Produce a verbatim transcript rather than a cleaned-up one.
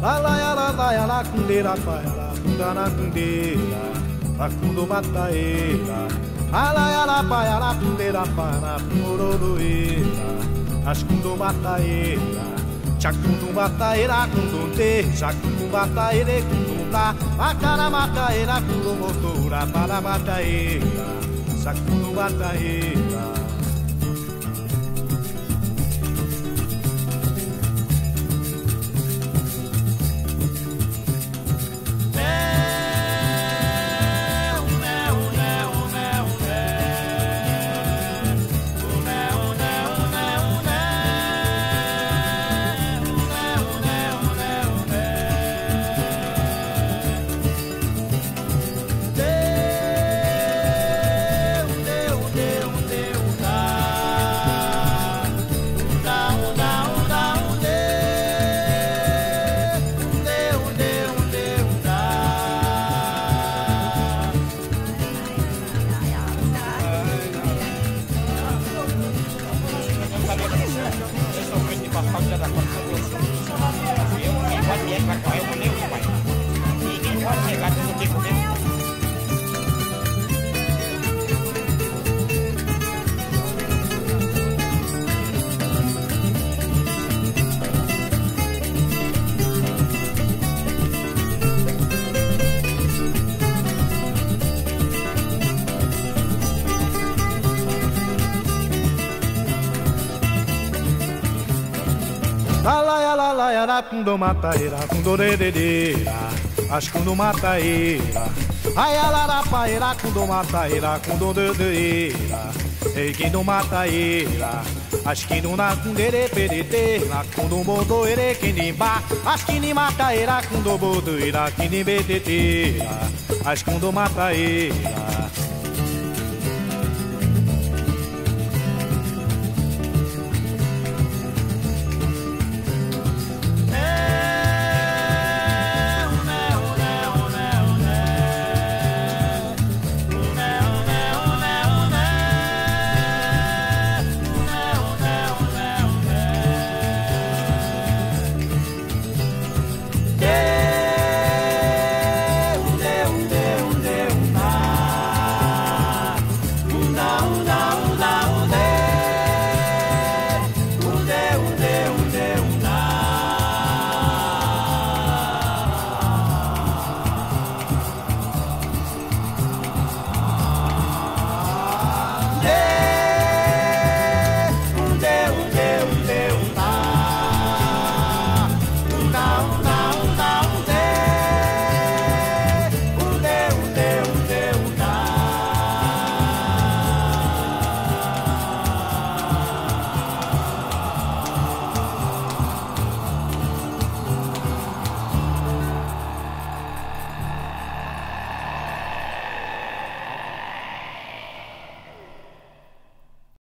La la ya la la ya la kundeira pa ya la kunda na kundeira, la kundo mataeira. La la ya la pa ya la kundeira pa na puroroeira, as kundo mataeira. Chakundu mataeira kundunde, chakundu mataeira kundunda, makara mataeira kundo motora para mataeira, chakundu mataeira. Kundo mataeira, kundo dededeira, as kundo mataeira. Ai alarapaeira, kundo mataeira, kundo dededeira, ei kundo mataeira. As kundo na kundere perete, na kundo bodo ere kinimba, as kini mataeira, kundo bodo ira kini beteteira, as kundo mataeira.